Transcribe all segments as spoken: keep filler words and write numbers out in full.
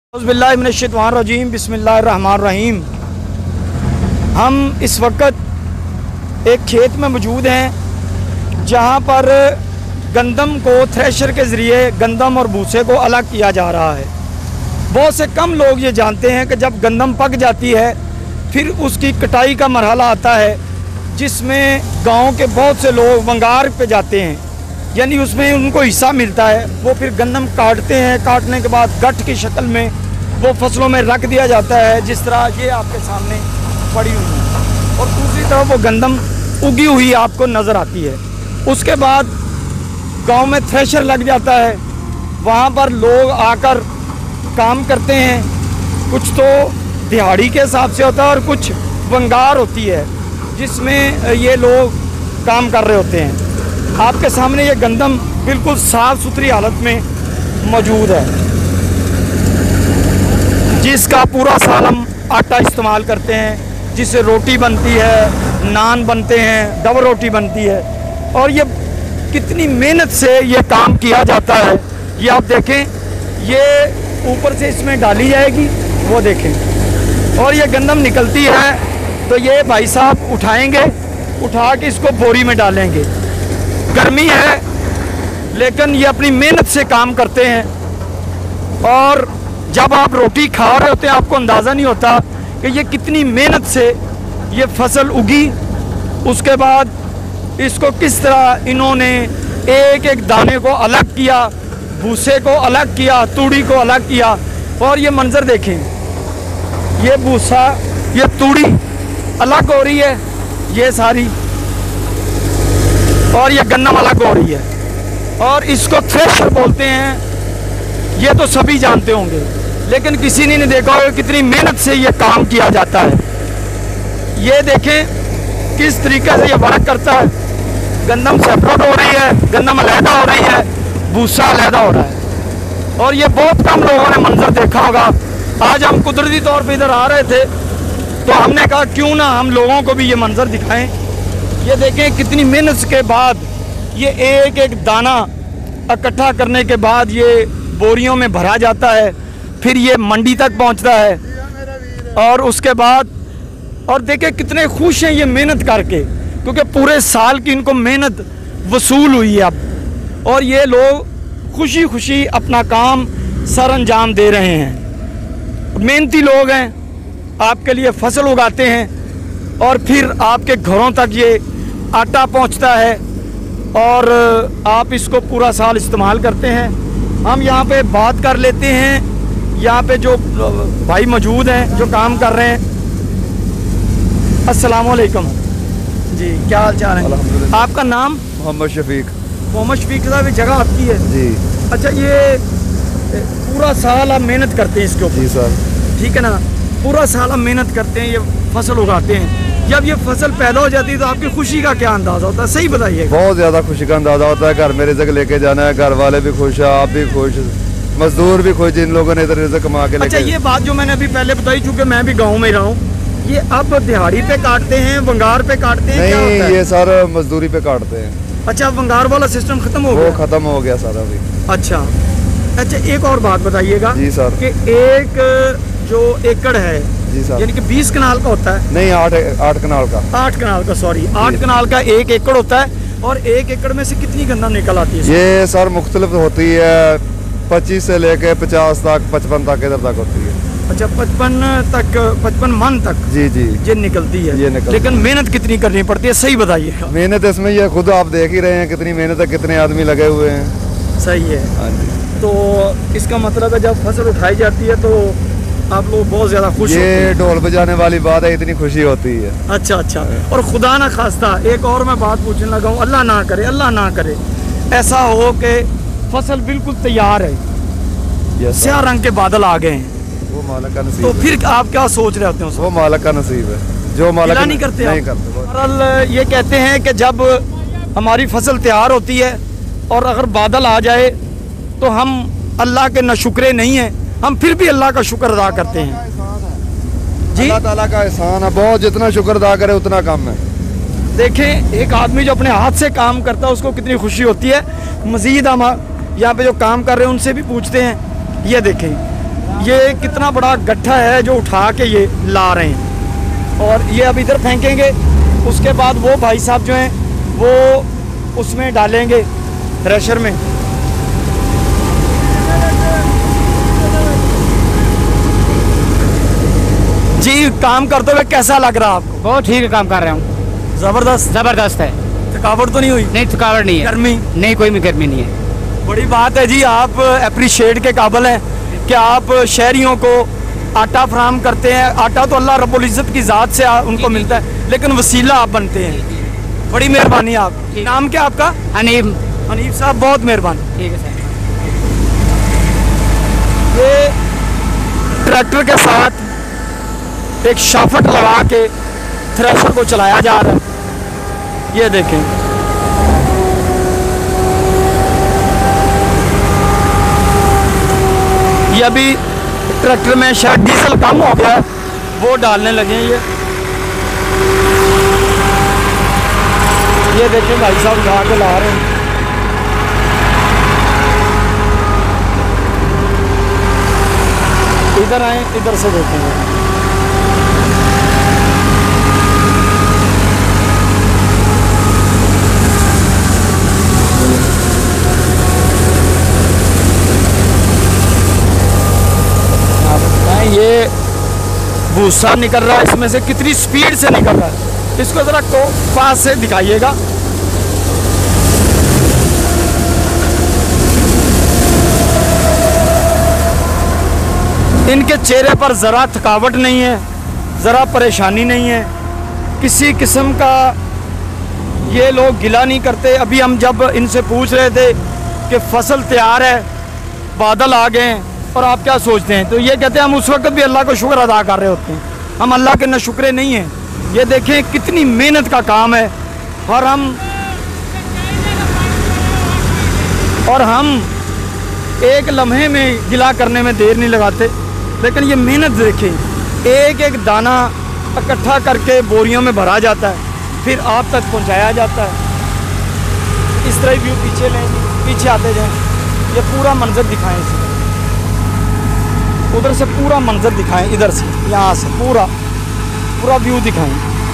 औज़ुबिल्लाहिमिनश्शैतानिर्रजीम बिस्मिल्लाहिर्रहमानिर्रहीम। हम इस वक्त एक खेत में मौजूद हैं जहां पर गंदम को थ्रेशर के ज़रिए गंदम और भूसे को अलग किया जा रहा है। बहुत से कम लोग ये जानते हैं कि जब गंदम पक जाती है फिर उसकी कटाई का मरहला आता है जिसमें गांव के बहुत से लोग वंगार पे जाते हैं, यानी उसमें उनको हिस्सा मिलता है। वो फिर गंदम काटते हैं, काटने के बाद गठ की शक्ल में वो फसलों में रख दिया जाता है, जिस तरह ये आपके सामने पड़ी हुई है। और दूसरी तरफ वो गंदम उगी हुई आपको नज़र आती है। उसके बाद गांव में थ्रेशर लग जाता है, वहाँ पर लोग आकर काम करते हैं। कुछ तो दिहाड़ी के हिसाब से होता है और कुछ वंगार होती है जिसमें ये लोग काम कर रहे होते हैं। आपके सामने ये गंदम बिल्कुल साफ़ सुथरी हालत में मौजूद है, जिसका पूरा साल हम आटा इस्तेमाल करते हैं, जिससे रोटी बनती है, नान बनते हैं, डबल रोटी बनती है। और ये कितनी मेहनत से ये काम किया जाता है, ये आप देखें। ये ऊपर से इसमें डाली जाएगी, वो देखें, और ये गंदम निकलती है तो ये भाई साहब उठाएंगे, उठा के इसको बोरी में डालेंगे। गर्मी है लेकिन ये अपनी मेहनत से काम करते हैं। और जब आप रोटी खा रहे होते हैं आपको अंदाज़ा नहीं होता कि ये कितनी मेहनत से ये फसल उगी। उसके बाद इसको किस तरह इन्होंने एक एक दाने को अलग किया, भूसे को अलग किया, तूड़ी को अलग किया। और ये मंजर देखें, ये भूसा, ये तूड़ी अलग हो रही है, ये सारी, और ये गन्ना अलग हो रही है। और इसको थ्रेशर बोलते हैं, ये तो सभी जानते होंगे, लेकिन किसी ने नहीं देखा होगा कितनी मेहनत से ये काम किया जाता है। ये देखें किस तरीके से ये वर्क करता है। गंदम सेपरेट हो रही है, गंदम अलहदा हो रही है, भूसा अलहदा हो रहा है। और ये बहुत कम लोगों ने मंजर देखा होगा। आज हम कुदरती तौर पर इधर आ रहे थे तो हमने कहा क्यों ना हम लोगों को भी ये मंजर दिखाएं। ये देखें कितनी मेहनत के बाद ये एक एक दाना इकट्ठा करने के बाद ये बोरियों में भरा जाता है, फिर ये मंडी तक पहुंचता है। और उसके बाद और देखें कितने खुश हैं ये मेहनत करके, क्योंकि पूरे साल की इनको मेहनत वसूल हुई है अब। और ये लोग खुशी खुशी अपना काम सर अंजाम दे रहे हैं। मेहनती लोग हैं, आपके लिए फसल उगाते हैं और फिर आपके घरों तक ये आटा पहुंचता है और आप इसको पूरा साल इस्तेमाल करते हैं। हम यहाँ पे बात कर लेते हैं, यहाँ पे जो भाई मौजूद हैं जो काम कर रहे हैं। अस्सलाम वालेकुम जी, क्या हाल चाल है? आपका नाम? मोहम्मद शफीक। मोहम्मद शफीक साहब, ये जगह आपकी है जी? अच्छा, ये पूरा साल आप मेहनत करते हैं इसके ऊपर? जी सर। ठीक है ना, पूरा साल हम मेहनत करते हैं, ये फसल उगाते हैं। जब ये फसल पैदा हो जाती है तो आपकी खुशी का क्या अंदाजा होता है, सही बताइए। बहुत ज़्यादा खुशी का अंदाजा होता है। घर में रिज़्क लेके जाना है, घर वाले भी खुश है, आप भी खुश, मजदूर भी खुश, जिन लोगों ने इधर रिज़्क कमा के लेके। अच्छा, ये बात जो मैंने अभी पहले बताई, चूँकि मैं भी गाँव में रहा हूँ, ये अब दिहाड़ी पे काटते हैं, वंगार पे काटते हैं? नहीं, ये सर मजदूरी पे काटते हैं। अच्छा, वंगार वाला सिस्टम खत्म हो गया? वो खत्म हो गया सर अभी। अच्छा अच्छा, एक और बात बताइएगा। जी सर। कि एक जो एकड़ है, जी सर, यानी कि बीस कनाल का होता है? नहीं, आठ आठ कनाल का। आठ कनाल का, सॉरी, आठ कनाल का एक एकड़ होता है। और एक एकड़ में से कितनी गंदम निकल आती है? ये सर मुख्तलिफ होती है, पच्चीस से लेके पचास तक, पचपन तक इधर तक होती है। अच्छा, पचपन तक, पचपन मन तक? जी जी, ये निकलती है। ये निकल। लेकिन मेहनत कितनी करनी पड़ती है, सही बताइएगा। मेहनत इसमें ये खुद आप देख ही रहे हैं कितनी मेहनत है, कितने आदमी लगे हुए हैं। सही है। हाँ जी। तो इसका मतलब है जब फसल उठाई जाती है तो आप लोग बहुत ज़्यादा खुश होते हैं। ये ढोल बजाने वाली बात है, इतनी खुशी होती है। अच्छा अच्छा। और खुदा ना खास्ता एक और मैं बात पूछने लगा हूँ, अल्लाह ना करे, अल्लाह ना करे ऐसा हो कि फसल बिल्कुल तैयार है, स्याह रंग के बादल आ गए हैं, वो मालिक का नसीब तो है। फिर आप क्या सोच रहे होते हैं? वो मालिक का नसीब है, जो मालिक नहीं करते नहीं करते। बहरहाल ये कहते हैं कि जब हमारी फसल तैयार होती है और अगर बादल आ जाए तो हम अल्लाह के नाशुक्रे नहीं हैं, हम फिर भी अल्लाह का शुक्र अदा करते हैं। जी, अल्लाह ताला का एहसान है, बहुत, जितना शुक्र अदा करे उतना कम है। देखें, एक आदमी जो अपने हाथ से काम करता है उसको कितनी खुशी होती है। मज़ीद हम यहाँ पे जो काम कर रहे हैं उनसे भी पूछते हैं। ये देखें, ये कितना बड़ा गट्ठा है जो उठा के ये ला रहे हैं और ये अब इधर फेंकेंगे। उसके बाद वो भाई साहब जो हैं वो उसमें डालेंगे थ्रेशर में। जी, काम करते हुए कैसा लग रहा है आपको? बहुत ठीक है, काम कर रहा हूँ। जबरदस्त जबरदस्त है। थकावट तो नहीं हुई? नहीं, थकावट नहीं है। गर्मी नहीं, कोई भी गर्मी नहीं है। बड़ी बात है जी, आप अप्रिशिएट के काबिल हैं कि आप शहरियों को आटा फराहम करते हैं। आटा तो अल्लाह रब्बुल इज़्ज़त की ज़ात से उनको मिलता है, लेकिन वसीला आप बनते हैं। बड़ी मेहरबानी आप। नाम क्या आपका? हनीफ। हनीफ साहब, बहुत मेहरबानी। ठीक है सर। ये ट्रैक्टर के साथ एक शाफट लगा के थ्रेशर को चलाया जा रहा है। ये देखें, ये अभी ट्रैक्टर में शायद डीजल कम हो गया है, वो डालने लगे हैं। ये ये देखें भाई साहब उठा के ला रहे हैं। इधर आए, इधर से देखेंगे। ये भूसा निकल रहा है इसमें से, कितनी स्पीड से निकल रहा है। इसको जरा को पास से दिखाइएगा। इनके चेहरे पर ज़रा थकावट नहीं है, ज़रा परेशानी नहीं है, किसी किस्म का ये लोग गिला नहीं करते। अभी हम जब इनसे पूछ रहे थे कि फसल तैयार है, बादल आ गए हैं और आप क्या सोचते हैं, तो ये कहते हैं हम उस वक्त भी अल्लाह को शुक्र अदा कर रहे होते हैं, हम अल्लाह के नाशुक्रे नहीं हैं। ये देखें कितनी मेहनत का काम है और हम और हम एक लम्हे में गिला करने में देर नहीं लगाते, लेकिन ये मेहनत देखें। एक एक दाना इकट्ठा करके बोरियों में भरा जाता है, फिर आप तक पहुंचाया जाता है। इस तरह व्यू पीछे लें, पीछे आते जाएं, ये पूरा मंजर दिखाएं इसे। उधर से पूरा मंजर दिखाएं, इधर से, यहाँ से पूरा पूरा व्यू दिखाएं।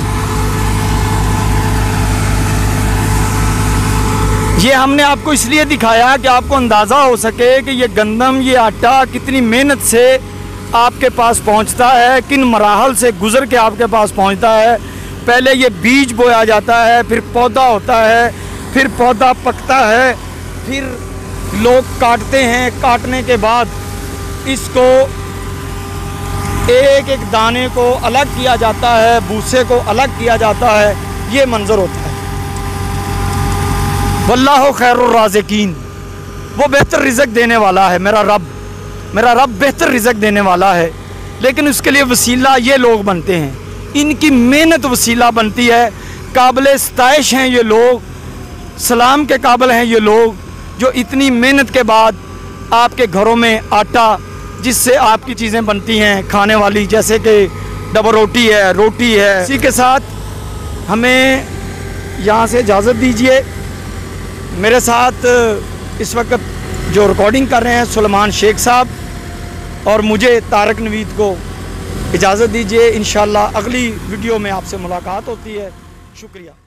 ये हमने आपको इसलिए दिखाया कि आपको अंदाज़ा हो सके कि ये गंदम, ये आटा कितनी मेहनत से आपके पास पहुंचता है, किन मराहल से गुज़र के आपके पास पहुंचता है। पहले ये बीज बोया जाता है, फिर पौधा होता है, फिर पौधा पकता है, फिर लोग काटते हैं। काटने के बाद इसको एक एक दाने को अलग किया जाता है, भूसे को अलग किया जाता है। ये मंजर होता है। वल्लाहु खैरुर राज़िकीन, वो बेहतर रिज़्क़ देने वाला है। मेरा रब मेरा रब बेहतर रिज़्क़ देने वाला है, लेकिन उसके लिए वसीला ये लोग बनते हैं। इनकी मेहनत वसीला बनती है। काबिल सताइश हैं ये लोग, सलाम के काबिल हैं ये लोग, जो इतनी मेहनत के बाद आपके घरों में आटा, जिससे आपकी चीज़ें बनती हैं खाने वाली, जैसे कि डबल रोटी है, रोटी है। इसी के साथ हमें यहाँ से इजाज़त दीजिए। मेरे साथ इस वक्त जो रिकॉर्डिंग कर रहे हैं सुलेमान शेख साहब, और मुझे तारक नवीद को इजाज़त दीजिए। इंशाअल्लाह अगली वीडियो में आपसे मुलाकात होती है। शुक्रिया।